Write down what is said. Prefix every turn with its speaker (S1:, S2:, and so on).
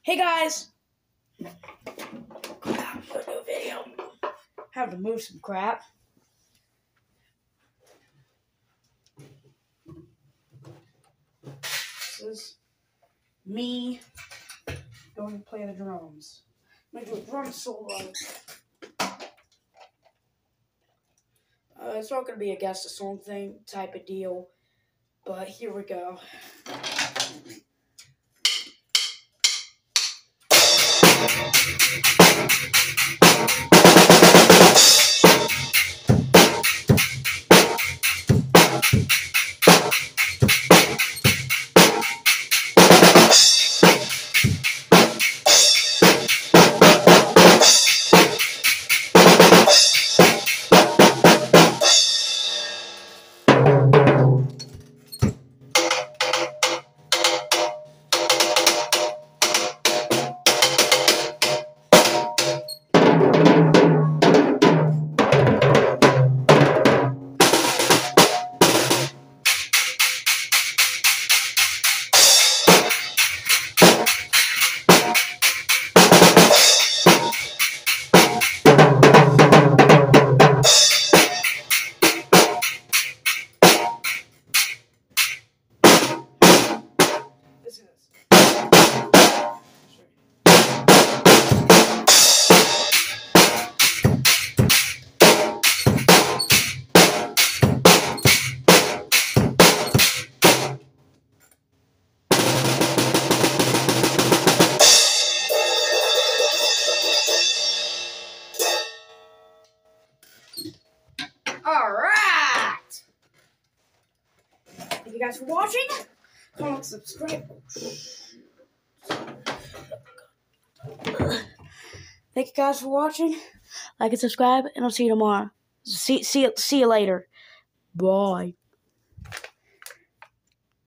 S1: Hey guys! Crap, put a new video. Have to move some crap. This is me going to play the drums. I'm going to do a drum solo. It's not going to be a guess the song thing type of deal, but here we go. Alright! Thank you guys for watching. Comment, subscribe. Thank you guys for watching. Like and subscribe, and I'll see you tomorrow. See you later. Bye.